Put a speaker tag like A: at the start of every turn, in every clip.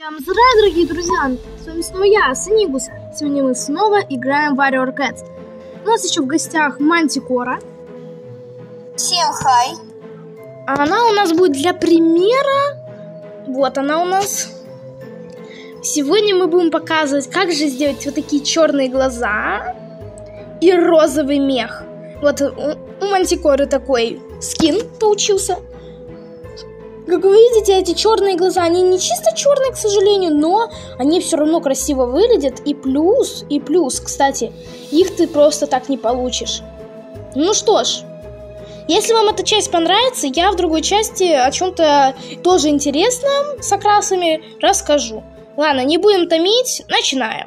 A: Всем здравия, дорогие друзья! С вами снова я, Санигус. Сегодня мы снова играем в Warrior Cats. У нас еще в гостях Мантикора.
B: Всем хай!
A: Она у нас будет для примера. Вот она у нас. Сегодня мы будем показывать, как же сделать вот такие черные глаза и розовый мех. Вот у Мантикоры такой скин получился. Как вы видите, эти черные глаза, они не чисто черные, к сожалению, но они все равно красиво выглядят. И плюс, кстати, их ты просто так не получишь. Ну что ж, если вам эта часть понравится, я в другой части о чем-то тоже интересном с окрасами расскажу. Ладно, не будем томить, начинаем.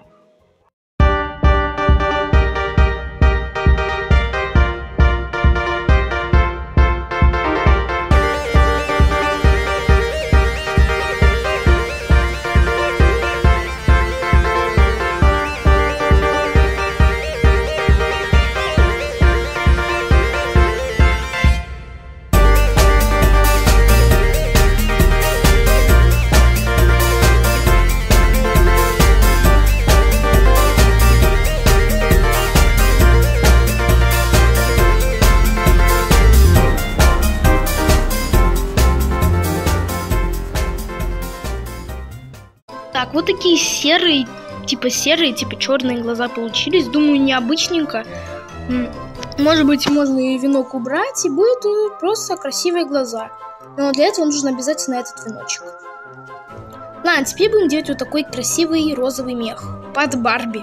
A: Так, вот такие серые, типа черные глаза получились. Думаю, необычненько. Может быть, можно и венок убрать, и будет просто красивые глаза. Но для этого нужно обязательно этот веночек. Ладно, теперь будем делать вот такой красивый розовый мех под Барби.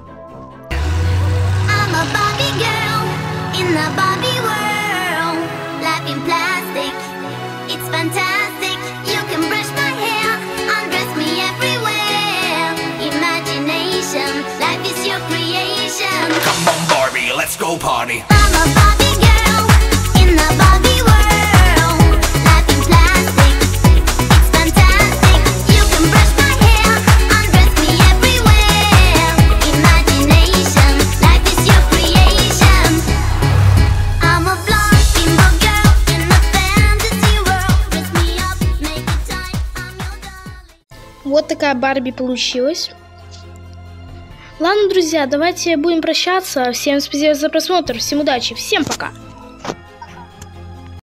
C: Come on, Barbie, let's go party.
B: I'm a Barbie girl in the Barbie world. Life in plastic, it's fantastic. You can brush my hair, undress me everywhere. Imagination, life is your creation. I'm a blonde bimbo girl in a fantasy world. Dress me up, make it tight, I'm your darling.
A: Вот такая Барби получилась. Ладно, друзья, давайте будем прощаться. Всем спасибо за просмотр, всем удачи, всем пока!